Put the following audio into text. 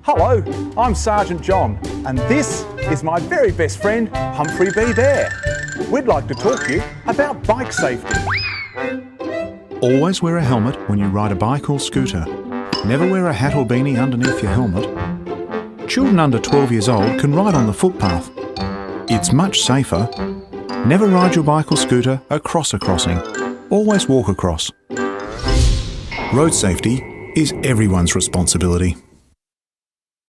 Hello, I'm Sergeant John, and this is my very best friend, Humphrey B Bear. We'd like to talk to you about bike safety. Always wear a helmet when you ride a bike or scooter. Never wear a hat or beanie underneath your helmet. Children under 12 years old can ride on the footpath. It's much safer. Never ride your bike or scooter across a crossing. Always walk across. Road safety is everyone's responsibility.